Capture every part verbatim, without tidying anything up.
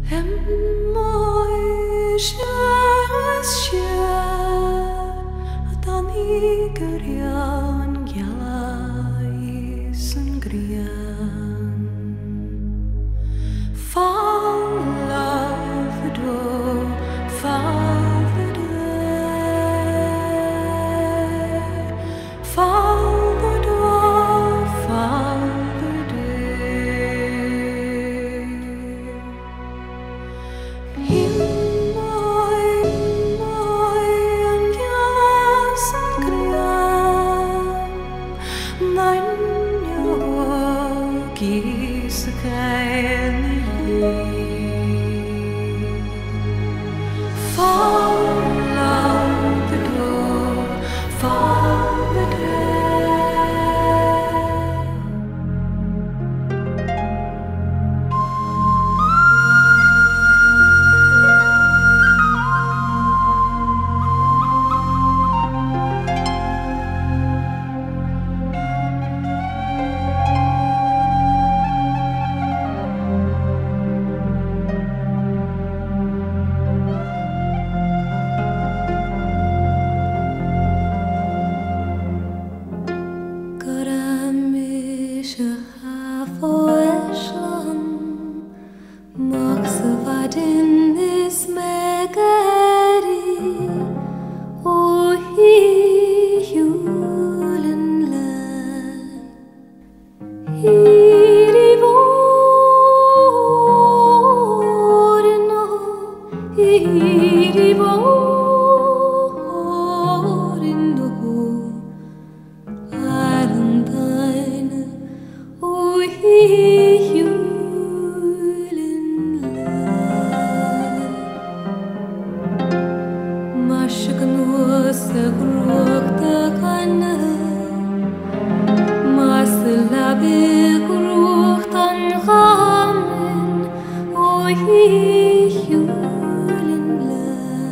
Em môi share Tani gerian Gyalai sangrian Fall love do Fall the day Fall the door Fall the day In my my Gyalai sangrian Nanya kisakain Follow the door, follow the day. In this megari, oh he hulen land, he rivoren oh, he rivoren oh, Arendine, oh he Mashknusa gruhta kana Maslabi gruhtan khamen Ohi yulin la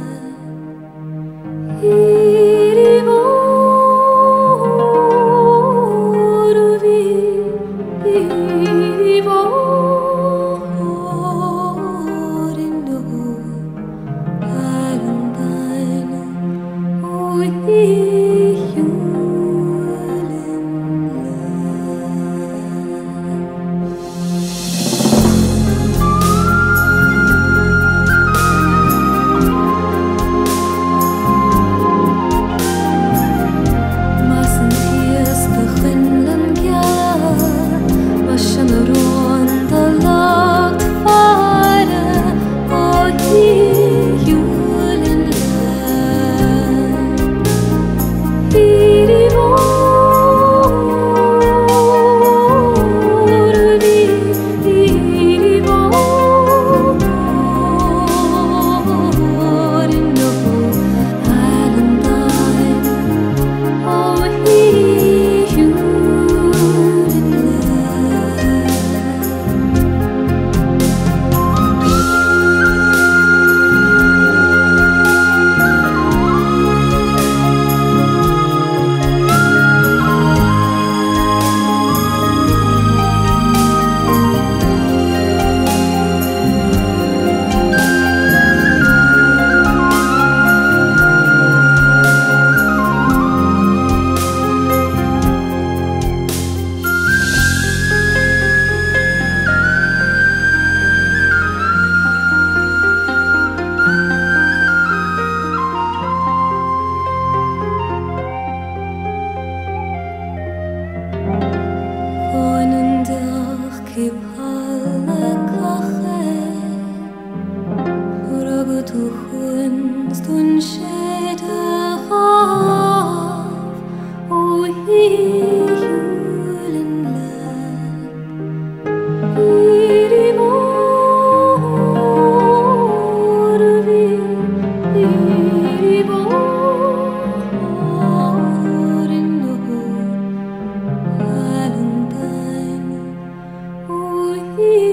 Irivoruvi Irivorendo With you Du kunst und schäde auf, o julen land. Irivoruvi, irivorendo, Valentine, o